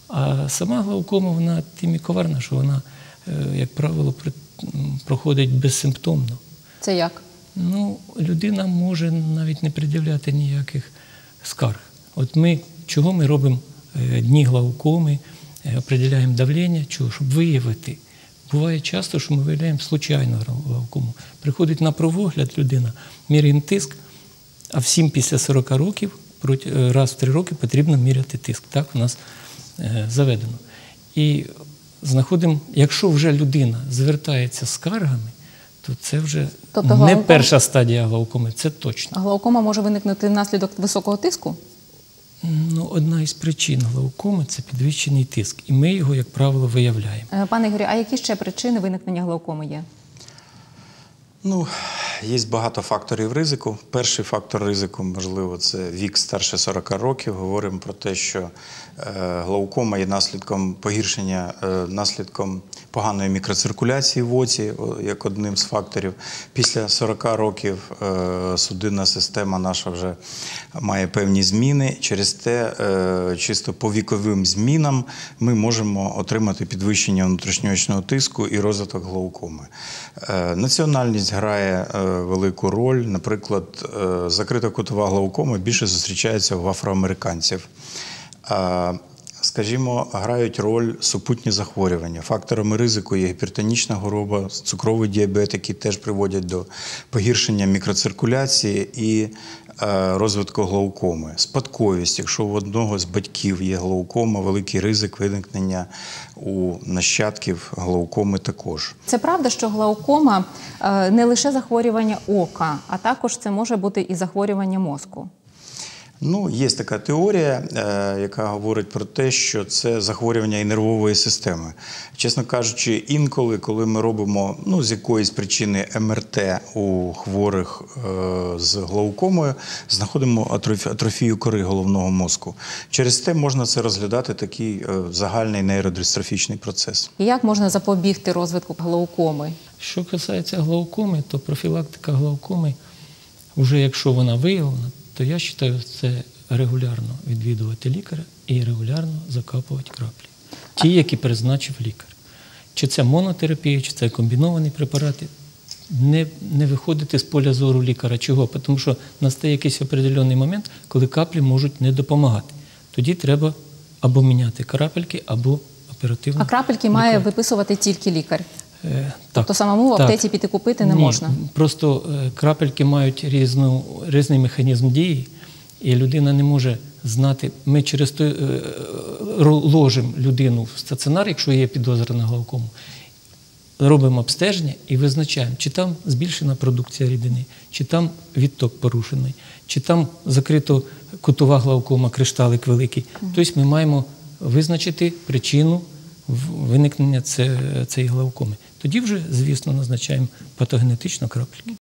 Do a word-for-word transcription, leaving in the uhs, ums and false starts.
А сама глаукома, вона тим і коварна, що вона, як правило, проходить безсимптомно. Це як? Ну, людина може навіть не пред'являти ніяких скарг. От ми, чого ми робимо дні глаукоми, определяємо давлення, чого? Щоб виявити. Буває часто, що ми виявляємо случайно глаукому. Приходить на провогляд людина, міряємо тиск, а всім після сорока років, раз в три роки потрібно міряти тиск. Так у нас заведено. І знаходимо, якщо вже людина звертається з скаргами, то це вже тобто, не глауком... перша стадія глаукоми, це точно. А глаукома може виникнути внаслідок високого тиску? Ну, одна із причин глаукоми – це підвищений тиск. І ми його, як правило, виявляємо. Пане Ігорю, а які ще причини виникнення глаукоми є? Ну, є багато факторів ризику. Перший фактор ризику, можливо, це вік старше сорока років. Говоримо про те, що глаукома є наслідком погіршення, наслідком поганої мікроциркуляції в оці, як одним з факторів. Після сорока років судинна система наша вже має певні зміни. Через те, чисто по віковим змінам, ми можемо отримати підвищення внутрішньоочного тиску і розвиток глаукоми. Національність грає велику роль. Наприклад, закрита кутова глаукома більше зустрічається в афроамериканців. Скажімо, грають роль супутні захворювання. Факторами ризику є гіпертонічна хвороба, цукровий діабет, які теж приводять до погіршення мікроциркуляції і розвитку глаукоми. Спадковість. Якщо у одного з батьків є глаукома, великий ризик виникнення у нащадків глаукоми також. Це правда, що глаукома не лише захворювання ока, а також це може бути і захворювання мозку? Ну, є така теорія, яка говорить про те, що це захворювання і нервової системи. Чесно кажучи, інколи, коли ми робимо, ну, з якоїсь причини ем ер те у хворих з глаукомою, знаходимо атрофію кори головного мозку. Через те можна це розглядати такий загальний нейродистрофічний процес. І як можна запобігти розвитку глаукоми? Що касається глаукоми, то профілактика глаукоми, вже якщо вона виявлена, то я вважаю, це регулярно відвідувати лікаря і регулярно закапувати краплі. Ті, які призначив лікар. Чи це монотерапія, чи це комбіновані препарати. Не, не виходити з поля зору лікаря. Чого? Тому що настає якийсь определений момент, коли каплі можуть не допомагати. Тоді треба або міняти крапельки, або оперативно. А крапельки лікувати. Має виписувати тільки лікар? Е, тобто самому в аптеці піти купити не Ні, можна? Просто е, крапельки мають різну, різний механізм дії, і людина не може знати. Ми через то е, ложимо людину в стаціонар, якщо є підозра на глаукому, робимо обстеження і визначаємо, чи там збільшена продукція рідини, чи там відток порушений, чи там закрито кутова глаукома, кришталик великий. Mm-hmm. Тобто ми маємо визначити причину виникнення цієї глаукоми. Тоді вже, звісно, назначаємо патогенетично крапельки.